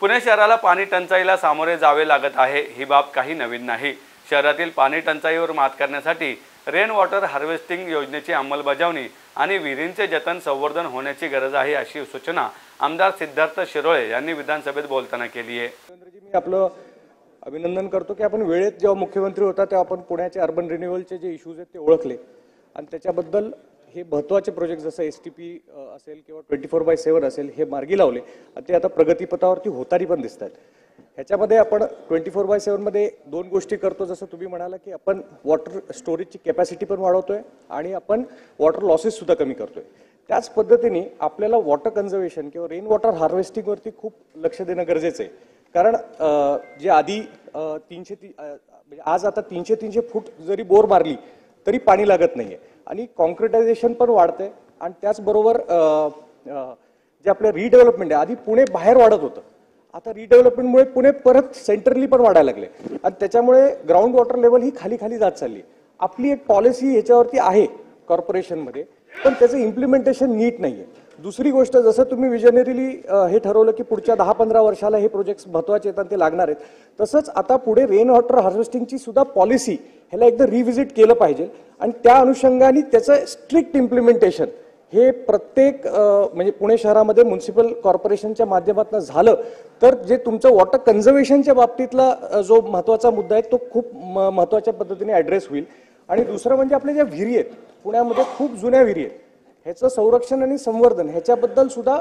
पुणे शहराला पाणी टंचाईला सामोरे जावे लागत आहे। ही बाब काही नवीन नाही। शहरातील पाणी टंचाईवर मात करण्यासाठी रेन वॉटर हार्वेस्टिंग योजनेची अंमलबजावणी आणि विहिरींचे जतन संवर्धन होण्याची गरज आहे, अशी सूचना आमदार सिद्धार्थ शिरोळे यांनी विधानसभेत बोलताना केली आहे। मी आपलं अभिनंदन करतो की आपण वेळेत जेव्हा मुख्यमंत्री होता तेव्हा आपण पुण्याचे अर्बन रिन्युअलचे जे इश्यूज आहेत ते ओळखले आणि त्याच्याबद्दल हे महत्त्वाचे प्रोजेक्ट जसं एसटीपी असेल किंवा 24/7 असेल हे मार्गी लावले आणि ते आता प्रगतीपथावरती होतारी पण दिसतात। ह्याच्यामध्ये आपण 24/7 मध्ये दोन गोष्टी करतो, जसं तुम्ही म्हणाला की आपण वॉटर स्टोरेजची कॅपॅसिटी पण वाढवतोय आणि आपण वॉटर लॉसेस सुद्धा कमी करतोय। त्याच पद्धतीने आपल्याला वॉटर कन्झर्वेशन किंवा रेन वॉटर हार्वेस्टिंग वरती खूप लक्ष देणं गरजेचं आहे, कारण जे आधी 300 आज आता 300 फूट जरी बोर मारली तरी पाणी लागत नाहीये आणि कॉन्क्रिटायझेशन पण वाढतंय आणि त्याचबरोबर जे आपलं रिडेव्हलपमेंट आहे, आधी पुणे बाहेर वाढत होतं, आता रिडेव्हलपमेंटमुळे पुणे परत सेंट्रली पण वाढायला लागले आणि त्याच्यामुळे ग्राउंड वॉटर लेवल ही खाली खाली जात चालली। आपली एक पॉलिसी ह्याच्यावरती आहे कॉर्पोरेशनमध्ये, पण त्याचं इम्प्लिमेंटेशन नीट नाहीये। दुसरी गोष्ट, जसं तुम्ही विजनरीली हे ठरवलं की पुढच्या 10-15 वर्षाला हे प्रोजेक्ट्स महत्त्वाचे आहेत ते लागणार आहेत, तसंच आता पुढे रेन वॉटर हार्वेस्टिंगची सुद्धा पॉलिसी ह्याला एकदा रिव्हिजिट केलं पाहिजे आणि त्या अनुषंगाने त्याचं स्ट्रिक्ट इम्प्लिमेंटेशन हे प्रत्येक म्हणजे पुणे शहरामध्ये म्युनिसिपल कॉर्पोरेशनच्या माध्यमातून झालं तर जे तुमचं वॉटर कन्झर्वेशनच्या बाबतीतला जो महत्त्वाचा मुद्दा आहे तो खूप महत्त्वाच्या पद्धतीने ॲड्रेस होईल। आणि दुसरं म्हणजे आपल्या ज्या विहिरी आहेत, पुण्यामध्ये खूप जुन्या विहिरी आहेत, ह्याचं संरक्षण आणि संवर्धन ह्याच्याबद्दल सुद्धा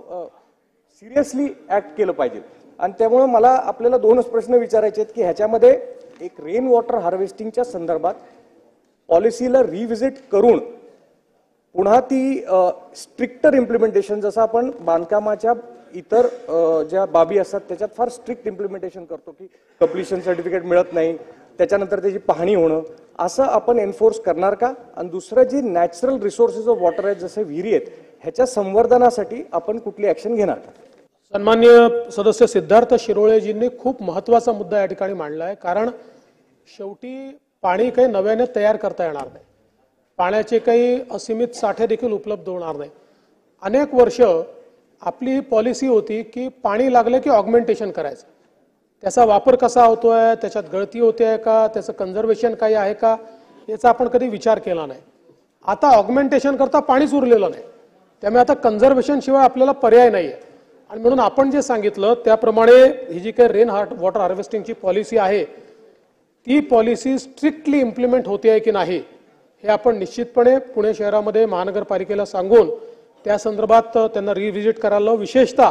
सिरियसली ऍक्ट केलं पाहिजे। आणि त्यामुळे मला आपल्याला दोनच प्रश्न विचारायचे आहेत की ह्याच्यामध्ये एक रेन वॉटर हार्वेस्टिंगच्या संदर्भात पॉलिसीला रिव्हिजिट करून पुन्हा ती स्ट्रिक्टर इम्प्लिमेंटेशन, जसं आपण बांधकामाच्या इतर ज्या बाबी असतात त्याच्यात फार स्ट्रिक्ट इम्प्लिमेंटेशन करतो की कंप्लिशन सर्टिफिकेट मिळत नाही, त्याच्यानंतर त्याची पाहणी होणं, असं आपण एन्फोर्स करणार का? आणि दुसरं जे नॅचरल रिसोर्सेस ऑफ वॉटर आहेत जसे विहिरी आहेत ह्याच्या संवर्धनासाठी आपण कुठली ऍक्शन घेणार का? सन्माननीय सदस्य सिद्धार्थ शिरोळेजींनी खूप महत्त्वाचा मुद्दा या ठिकाणी मांडला आहे, कारण शेवटी पाणी काही नव्याने तयार करता येणार नाही, पाण्याचे काही असीमित साठे देखील उपलब्ध होणार नाही। अनेक वर्ष आपली पॉलिसी होती की पाणी लागले की ऑगमेंटेशन करायचं, त्याचा वापर कसा होतोय, त्याच्यात गळती होते का, त्याचं कन्झर्वेशन काही आहे का, याचा आपण कधी विचार केला नाही। आता ऑगमेंटेशन करता पाणीच उरलेलं नाही, त्यामुळे आता कन्झर्वेशन शिवाय आपल्याला पर्याय नाही आहे। आणि म्हणून आपण जे सांगितलं त्याप्रमाणे ही जी काही रेन वॉटर हार्वेस्टिंगची पॉलिसी आहे ती पॉलिसी स्ट्रिक्टली इम्प्लिमेंट होते आहे की नाही हे आपण निश्चितपणे पुणे शहरामध्ये महानगरपालिकेला सांगून त्या संदर्भात त्यांना रिव्हिजिट करायला, विशेषतः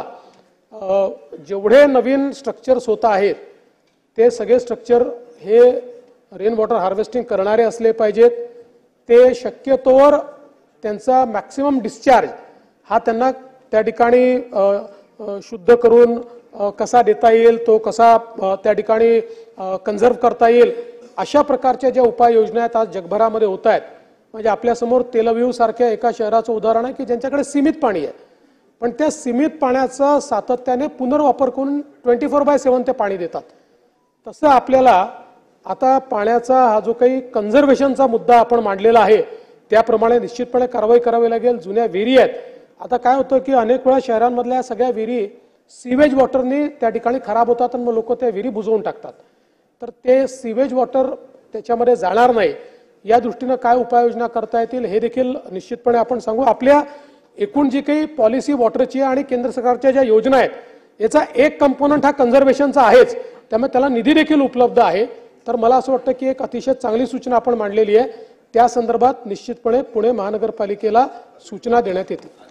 जेवढे नवीन स्ट्रक्चर्स होत आहेत ते सगळे स्ट्रक्चर हे रेन वॉटर हार्वेस्टिंग करणारे असले पाहिजेत। ते शक्यतोवर त्यांचा मॅक्सिमम डिस्चार्ज हा त्यांना त्या ठिकाणी शुद्ध करून कसा देता येईल, तो कसा त्या ठिकाणी कन्झर्व करता येईल, अशा प्रकारच्या ज्या उपाययोजना आहेत आज जगभरामध्ये होत आहेत। म्हणजे आपल्यासमोर तेलअवीव सारख्या एका शहराचं उदाहरण आहे की ज्यांच्याकडे सीमित पाणी आहे, पण त्या सीमित पाण्याचा सातत्याने पुनर्वापर करून 24/7 ते पाणी देतात। तसं आपल्याला आता पाण्याचा हा जो काही कन्झर्वेशनचा मुद्दा आपण मांडलेला आहे त्याप्रमाणे निश्चितपणे कारवाई करावी लागेल। जुन्या विहिरी आहेत, आता काय होतं की अनेक वेळा शहरांमधल्या सगळ्या विहिरी सीवेज वॉटरने त्या ठिकाणी खराब होतात आणि मग लोक त्या विहिरी बुजवून टाकतात, तर ते सीवेज वॉटर त्याच्यामध्ये जाणार नाही या दृष्टीनं काय उपाययोजना करता येतील हे देखील निश्चितपणे आपण सांगू। आपल्या एकूण जी काही पॉलिसी वॉटरची आणि केंद्र सरकारच्या ज्या योजना आहेत याचा एक कंपोनंट हा कन्झर्वेशनचा आहेच, त्यामुळे त्याला निधी देखील उपलब्ध आहे। तर मला असं वाटतं की एक अतिशय चांगली सूचना आपण मांडलेली आहे, त्या संदर्भात निश्चितपणे पुणे महानगरपालिकेला सूचना देण्यात येतील।